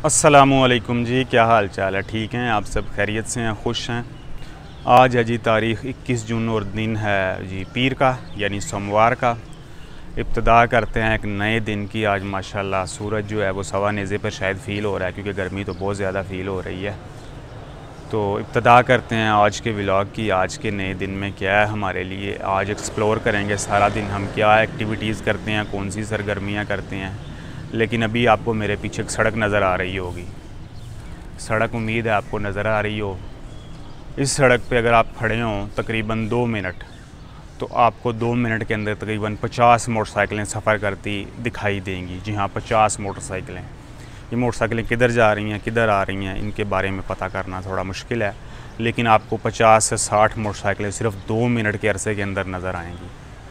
अस्सलामुअलैकुम जी, क्या हाल चाल है? ठीक हैं आप सब? खैरियत से हैं, खुश हैं? आज है जी तारीख़ 21 जून और दिन है जी पीर का, यानी सोमवार का। इब्तिदा करते हैं एक नए दिन की। आज माशाल्लाह सूरज जो है वो सवा नेज़े पर शायद फ़ील हो रहा है, क्योंकि गर्मी तो बहुत ज़्यादा फ़ील हो रही है। तो इब्तिदा करते हैं आज के व्लॉग की। आज के नए दिन में क्या है हमारे लिए, आज एक्सप्लोर करेंगे सारा दिन हम क्या एक्टिविटीज़ करते हैं, कौन सी सरगर्मियाँ करते हैं। लेकिन अभी आपको मेरे पीछे एक सड़क नज़र आ रही होगी। सड़क उम्मीद है आपको नज़र आ रही हो। इस सड़क पे अगर आप खड़े हों तकरीबन 2 मिनट, तो आपको 2 मिनट के अंदर तकरीबन 50 मोटरसाइकिलें सफ़र करती दिखाई देंगी। जी हाँ, 50 मोटरसाइकिलें। ये मोटरसाइकिलें किधर जा रही हैं, किधर आ रही हैं, इनके बारे में पता करना थोड़ा मुश्किल है, लेकिन आपको 50 से 60 मोटरसाइकिलें सिर्फ 2 मिनट के अरसे के अंदर नज़र आएंगी।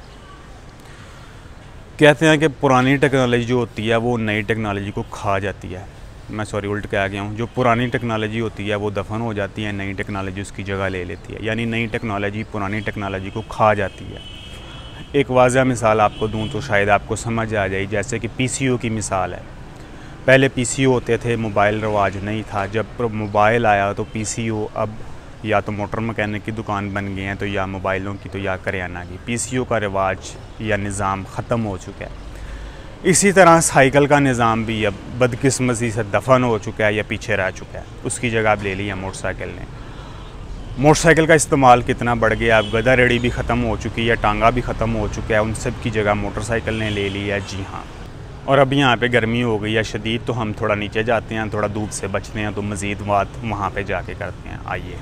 कहते हैं कि पुरानी टेक्नोलॉजी जो होती है वो नई टेक्नोलॉजी को खा जाती है। मैं सॉरी उल्ट कह गया हूँ। जो पुरानी टेक्नोलॉजी होती है वो दफन हो जाती है, नई टेक्नोलॉजी उसकी जगह ले लेती है, यानी नई टेक्नोलॉजी पुरानी टेक्नोलॉजी को खा जाती है। एक वाज़ह मिसाल आपको दूँ तो शायद आपको समझ आ जाए, जैसे कि पीसीओ की मिसाल है। पहले पीसीओ होते थे, मोबाइल रवाज नहीं था। जब मोबाइल आया तो पीसीओ अब या तो मोटर मैकेनिक की दुकान बन गए हैं, तो या मोबाइलों की, तो या करियाना की। पीसीओ का रिवाज या निज़ाम ख़त्म हो चुका है। इसी तरह साइकिल का निज़ाम भी अब बदकिस्मती से दफन हो चुका है या पीछे रह चुका है। उसकी जगह अब ले ली है मोटरसाइकिल ने। मोटरसाइकिल का इस्तेमाल कितना बढ़ गया, अब गधा रेडी भी ख़त्म हो चुकी है, टांगा भी ख़त्म हो चुका है, उन सब की जगह मोटरसाइकिल ने ले ली है। जी हाँ। और अब यहाँ पे गर्मी हो गई है शदीद, तो हम थोड़ा नीचे जाते हैं, थोड़ा धूप से बचते हैं, तो मज़ीद बात वहाँ पे जाके करते हैं। आइए।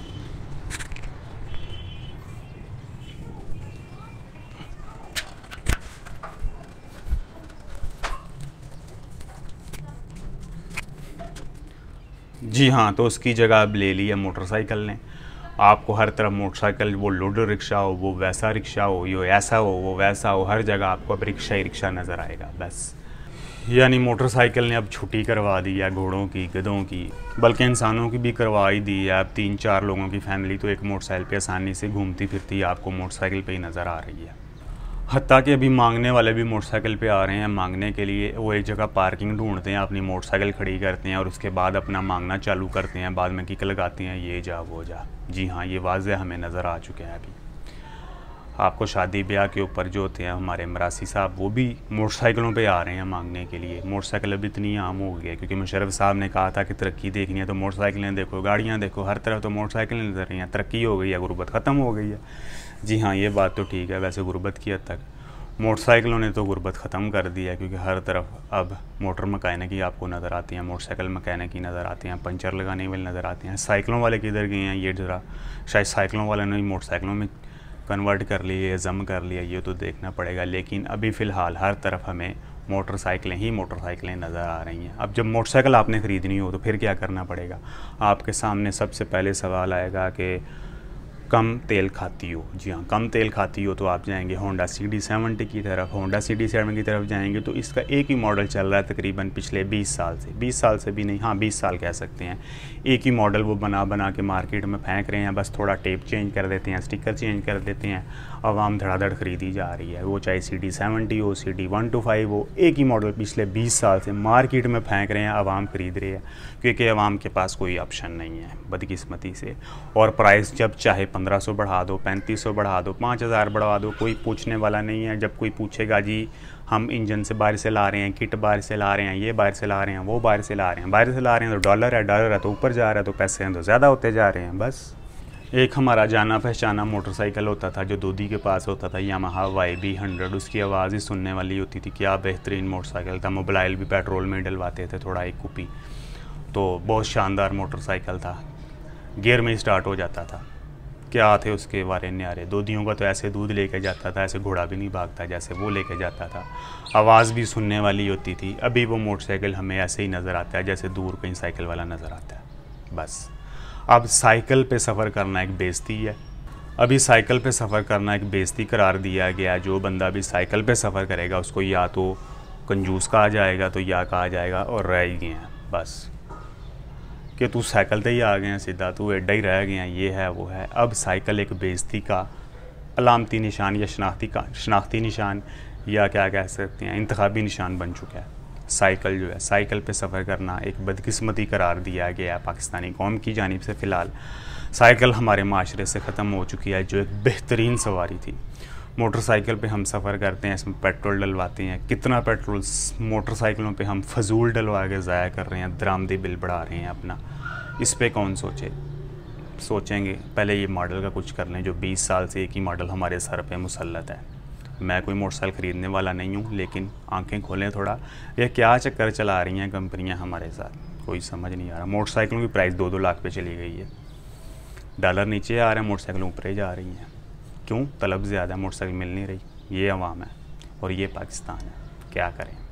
जी हाँ, तो उसकी जगह अब ले ली है मोटरसाइकिल ने। आपको हर तरफ मोटरसाइकिल, वो लोडर रिक्शा हो, वो वैसा रिक्शा हो, ये ऐसा हो, वो वैसा हो, हर जगह आपको अब रिक्शा ही रिक्शा नज़र आएगा बस। यानी मोटरसाइकिल ने अब छुट्टी करवा दी है घोड़ों की, गधों की, बल्कि इंसानों की भी करवा ही दी है। अब 3-4 लोगों की फैमिली तो एक मोटरसाइकिल पे आसानी से घूमती फिरती आपको मोटरसाइकिल पे ही नज़र आ रही है। हत्ता कि अभी मांगने वाले भी मोटरसाइकिल पे आ रहे हैं मांगने के लिए। वो एक जगह पार्किंग ढूंढते हैं, अपनी मोटरसाइकिल खड़ी करते हैं और उसके बाद अपना मांगना चालू करते हैं। बाद में किक लगाते हैं, ये जा वो जा। जी हाँ, ये वाज़ह हमें नज़र आ चुके हैं। अभी आपको शादी ब्याह के ऊपर जो होते हैं हमारे मरासी साहब, वो भी मोटरसाइकिलों पे आ रहे हैं मांगने के लिए। मोटरसाइकिल अभी इतनी आम हो गई है, क्योंकि मुशर्रफ साहब ने कहा था कि तरक्की देखनी है तो मोटरसाइकिलें देखो, गाड़ियाँ देखो, हर तरफ तो मोटरसाइकिलें नज़र रही हैं। तरक्की हो गई है, गुर्बत ख़त्म हो गई है। जी हाँ, ये बात तो ठीक है। वैसे गुर्बत की हद तक मोटरसाइकिलों ने तो गुर्बत ख़त्म कर दी है, क्योंकि हर तरफ अब मोटर मकैनिक ही आपको नज़र आती हैं, मोटरसाइकिल मकैनिक ही नज़र आती हैं, पंचर लगाने वाले नज़र आते हैं। साइकिलों वाले किधर गए हैं? ये ज़रा शायद साइकिलों वाले ने मोटरसाइकिलों में कन्वर्ट कर लिए, जम कर लिया, ये तो देखना पड़ेगा। लेकिन अभी फ़िलहाल हर तरफ हमें मोटरसाइकिलें नज़र आ रही हैं। अब जब मोटरसाइकिल आपने ख़रीदनी हो तो फिर क्या करना पड़ेगा? आपके सामने सबसे पहले सवाल आएगा कि कम तेल खाती हो। जी हाँ, कम तेल खाती हो तो आप जाएंगे होंडा CD70 की तरफ। होंडा CD70 की तरफ जाएंगे तो इसका एक ही मॉडल चल रहा है तकरीबन पिछले 20 साल से। 20 साल से भी नहीं, हाँ 20 साल कह सकते हैं। एक ही मॉडल वो बना के मार्केट में फेंक रहे हैं, बस थोड़ा टेप चेंज कर देते हैं, स्टिकर चेंज कर देते हैं, आवाम धड़ाधड़ ख़रीदी जा रही है। वो चाहे CD70 हो, CD125 हो, एक ही मॉडल पिछले 20 साल से मार्केट में फेंक रहे हैं, आवाम ख़रीद रही है, क्योंकि आवाम के पास कोई ऑप्शन नहीं है बदकिस्मती से। और प्राइस जब चाहे 1500 बढ़ा दो, 3500 बढ़ा दो, 5000 बढ़ा दो, कोई पूछने वाला नहीं है। जब कोई पूछेगा जी हम इंजन से बाहर से ला रहे हैं, किट बाहर से ला रहे हैं, ये बाहर से ला रहे हैं, वो बाहर से ला रहे हैं, बाहर से ला रहे हैं, तो डॉलर है तो ऊपर जा रहा है, तो पैसे हैं तो ज़्यादा होते जा रहे हैं बस। एक हमारा जाना पहचाना मोटरसाइकिल होता था जो दोदी के पास होता था, यामाहा YB100। उसकी आवाज़ ही सुनने वाली होती थी। क्या बेहतरीन मोटरसाइकिल था। मोबाइल भी पेट्रोल में डलवाते थे थोड़ा, एक कुपी। तो बहुत शानदार मोटरसाइकिल था, गियर में स्टार्ट हो जाता था। क्या थे उसके बारे न्यारे। दोदियों का तो ऐसे दूध लेके जाता था, ऐसे घोड़ा भी नहीं भागता जैसे वो लेके जाता था। आवाज़ भी सुनने वाली होती थी। अभी वो मोटरसाइकिल हमें ऐसे ही नज़र आता है जैसे दूर कहीं साइकिल वाला नज़र आता है बस। अब साइकिल पे सफ़र करना एक बेइज्जती है। अभी साइकिल पे सफ़र करना एक बेइज्जती करार दिया गया। जो बंदा भी साइकिल पे सफ़र करेगा उसको या तो कंजूस कहा जाएगा, तो या कहा जाएगा और रह ही गए हैं बस, कि तू साइकिल पे ही आ गए हैं सीधा, तू एड्डा ही रह गए हैं, ये है वो है। अब साइकिल एक बेइज्जती का अलामती निशान या शनाख्ती निशान या क्या कह सकते हैं, इंतखाबी निशान बन चुका है। साइकिल जो है, साइकिल पे सफ़र करना एक बदकिस्मती करार दिया गया है पाकिस्तानी कौम की जानिब से। फ़िलहाल साइकिल हमारे माशरे से ख़त्म हो चुकी है, जो एक बेहतरीन सवारी थी। मोटरसाइकिल पे हम सफ़र करते हैं, इसमें पेट्रोल डलवाते हैं, कितना पेट्रोल मोटरसाइकिलों पे हम फजूल डलवा के ज़ाया कर रहे हैं, दरामदी बिल बढ़ा रहे हैं अपना। इस पे कौन सोचेंगे? पहले ये मॉडल का कुछ कर लें, जो 20 साल से एक ही मॉडल हमारे सर पे मुसल्लत है। मैं कोई मोटरसाइकिल ख़रीदने वाला नहीं हूँ, लेकिन आंखें खोलें थोड़ा, ये क्या चक्कर चला रही हैं कंपनियाँ हमारे साथ, कोई समझ नहीं आ रहा। मोटरसाइकिलों की प्राइस 2-2 लाख पे चली गई है, डॉलर नीचे आ रहे हैं, मोटरसाइकिल ऊपर ही जा रही हैं। क्यों? तलब ज़्यादा है, मोटरसाइकिल मिल नहीं रही। ये अवाम है और ये पाकिस्तान है, क्या करें।